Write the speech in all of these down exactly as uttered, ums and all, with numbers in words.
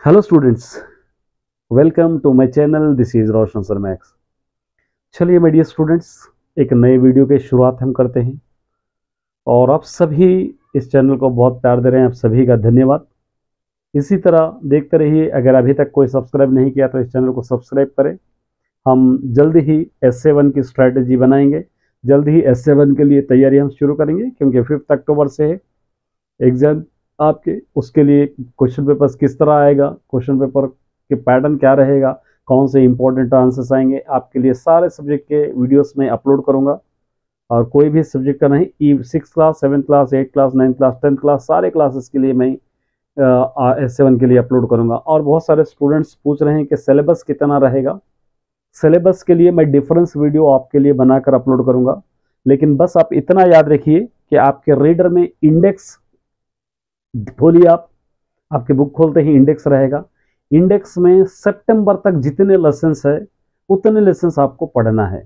Hello students, welcome to my channel. This is Roshan sir max. चलिए my dear students, एक नए video की शुरुआत हम करते हैं और आप सभी इस चैनल को बहुत प्यार दे रहे हैं, आप सभी का धन्यवाद। इसी तरह देखते रहिए। अगर अभी तक कोई सब्सक्राइब नहीं किया तो इस चैनल को सब्सक्राइब करें। हम जल्द ही एस सेवन की स्ट्रैटेजी बनाएंगे, जल्द ही एस सेवन के लिए तैयारी हम शुरू करेंगे, क्योंकि फिफ्थ अक्टूबर से है एग्जाम आपके। उसके लिए क्वेश्चन पेपर्स किस तरह आएगा, क्वेश्चन पेपर के पैटर्न क्या रहेगा, कौन से इंपॉर्टेंट आंसर्स आएंगे, आपके लिए सारे सब्जेक्ट के वीडियोस में अपलोड करूंगा। और कोई भी सब्जेक्ट का नहीं, ई six class, seventh class, eight class, ninth class, tenth class, सारे क्लासेस के लिए मैं एस सेवन के लिए अपलोड करूंगा। और बहुत सारे स्टूडेंट्स पूछ रहे हैं कि सिलेबस कितना रहेगा। सिलेबस के लिए मैं डिफरेंस वीडियो आपके लिए बनाकर अपलोड करूंगा, लेकिन बस आप इतना याद रखिए कि आपके रीडर में इंडेक्स खोलिए। आप आपके बुक खोलते ही इंडेक्स रहेगा। इंडेक्स में सितंबर तक जितने लेसन्स है उतने लेसन्स आपको पढ़ना है।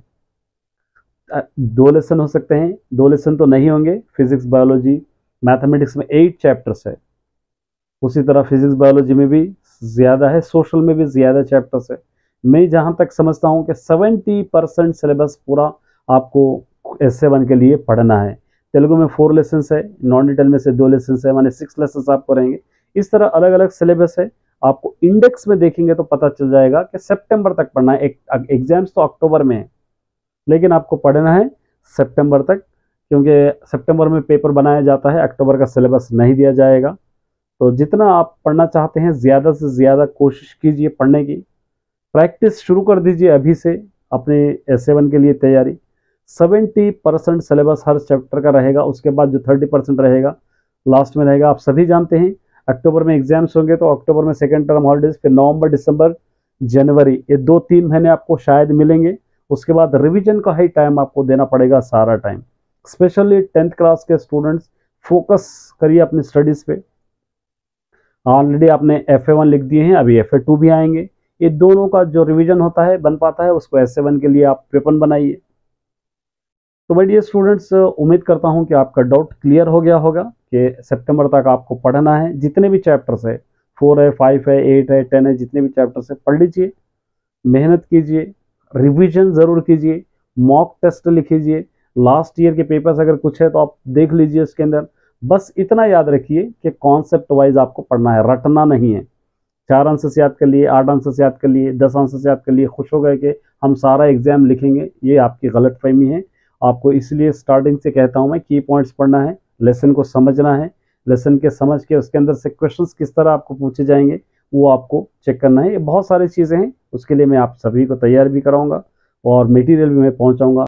दो लेसन हो सकते हैं, दो लेसन तो नहीं होंगे। फिजिक्स, बायोलॉजी, मैथमेटिक्स में एट चैप्टर्स है, उसी तरह फिजिक्स बायोलॉजी में भी ज़्यादा है, सोशल में भी ज़्यादा चैप्टर्स है। मैं जहाँ तक समझता हूँ कि सेवेंटी परसेंट सिलेबस पूरा आपको एस सेवन के लिए पढ़ना है। तेलुगु में फोर लेसन्स है, नॉन डिटेल में से दो लेसन्स है, माने सिक्स लेसन्स आपको रहेंगे। इस तरह अलग अलग सिलेबस है। आपको इंडेक्स में देखेंगे तो पता चल जाएगा कि सितंबर तक पढ़ना है। एक एग्जाम्स तो अक्टूबर में है, लेकिन आपको पढ़ना है सितंबर तक, क्योंकि सितंबर में पेपर बनाया जाता है, अक्टूबर का सिलेबस नहीं दिया जाएगा। तो जितना आप पढ़ना चाहते हैं ज़्यादा से ज़्यादा कोशिश कीजिए पढ़ने की। प्रैक्टिस शुरू कर दीजिए अभी से अपने एस सेवन के लिए तैयारी। सेवेंटी परसेंट सिलेबस हर चैप्टर का रहेगा, उसके बाद जो थर्टी परसेंट रहेगा लास्ट में रहेगा। आप सभी जानते हैं अक्टूबर में एग्जाम्स होंगे, तो अक्टूबर में सेकेंड टर्म हॉलीडेज, फिर नवंबर, दिसंबर, जनवरी, ये दो तीन महीने आपको शायद मिलेंगे। उसके बाद रिवीजन का ही टाइम आपको देना पड़ेगा, सारा टाइम। स्पेशली टेंथ क्लास के स्टूडेंट्स फोकस करिए अपनी स्टडीज़ पे। ऑलरेडी आपने एफ ए वन लिख दिए हैं, अभी एफ ए टू भी आएंगे। ये दोनों का जो रिवीजन होता है, बन पाता है, उसको एस सेवन के लिए आप पेपर बनाइए। तो माय डियर स्टूडेंट्स, उम्मीद करता हूं कि आपका डाउट क्लियर हो गया होगा कि सितंबर तक आपको पढ़ना है। जितने भी चैप्टर्स है, फोर है, फाइव है, एट है, टेन है, जितने भी चैप्टर्स है पढ़ लीजिए, मेहनत कीजिए, रिवीजन ज़रूर कीजिए, मॉक टेस्ट लिखिए। लास्ट ईयर के पेपर्स अगर कुछ है तो आप देख लीजिए उसके अंदर। बस इतना याद रखिए कि कॉन्सेप्ट वाइज आपको पढ़ना है, रटना नहीं है। चार आंसर से याद कर लिए, आठ आंसर से याद कर लिए, दस आंसर से याद कर लिए, खुश हो गए कि हम सारा एग्जाम लिखेंगे, ये आपकी गलतफहमी है। आपको इसलिए स्टार्टिंग से कहता हूं मैं, की पॉइंट्स पढ़ना है, लेसन को समझना है, लेसन के समझ के उसके अंदर से क्वेश्चंस किस तरह आपको पूछे जाएंगे वो आपको चेक करना है। ये बहुत सारी चीज़ें हैं, उसके लिए मैं आप सभी को तैयार भी कराऊंगा और मटेरियल भी मैं पहुंचाऊंगा।